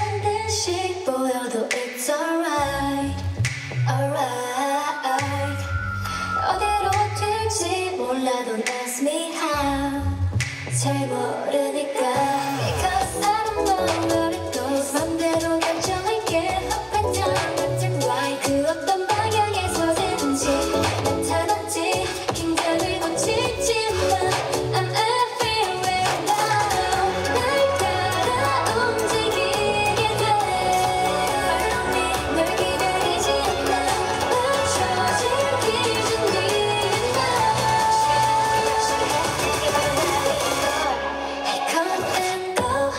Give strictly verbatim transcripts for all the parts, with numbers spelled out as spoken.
한 듯이 보여도 it's alright, alright. 어디로 튈지 몰라도 ask me how. 잘 모르니까 Because I don't know where it goes. 맘대로 결정할게 up and down, left and right. 그 어떤 방향에서든지 나타났지. 긴장을 고치지만 I'm everywhere now. 날 따라 움직이게 돼. Follow me, 널 기다리지 않아. 맞춰질 기준이 Come and go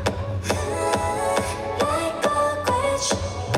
like a glitch.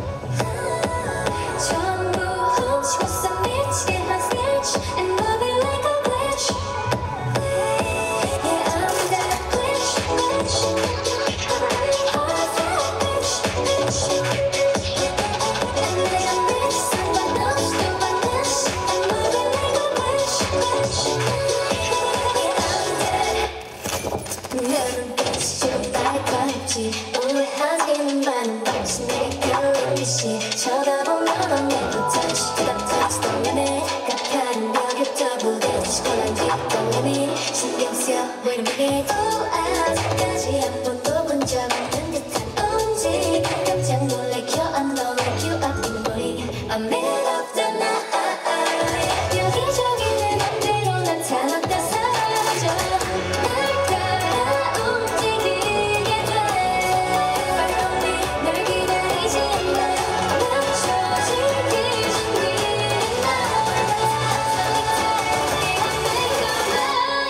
전부 훔치고서 미치게 한 snitch and move it like a glitch. Yeah, I'm that glitch, glitch. I'm that glitch, glitch. And 내가 miss someone else doing this and move it like a glitch, glitch. Yeah, I'm that. 내 눈빛이 좀 날카롭지. 오해하기는 많은 당신 내게 끌린 듯이 쳐다보면 언제도 다시 부담타지 떨리네. 깜깜한 벽에 부딪히고 난 뒷걸음이 신경 쓰여 보이는 게 또 아직까지 한 번도 본 적 없는 듯한 움직임. 깜짝 놀래 껴안고 like you up in the morning. I'm made of the night. 여기저기 내 맘대로 나타났다 사라져. 날 따라 움직이게 돼. Follow me, 널 기다리지 않아. 맞춰질 기준이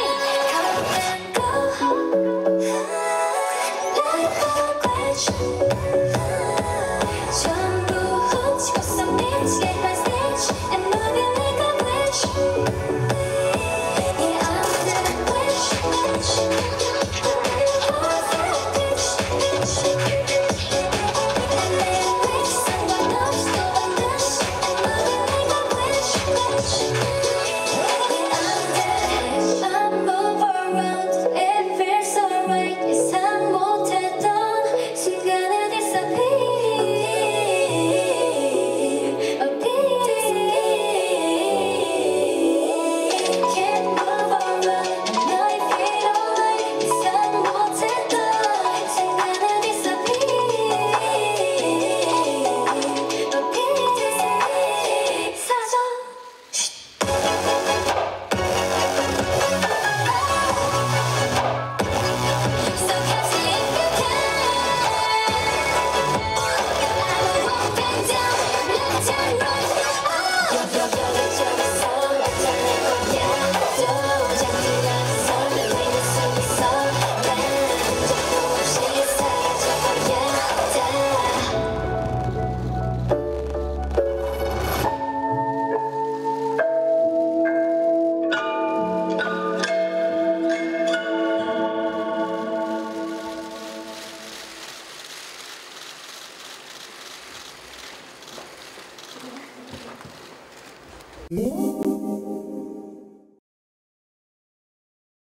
Come and go like a glitch.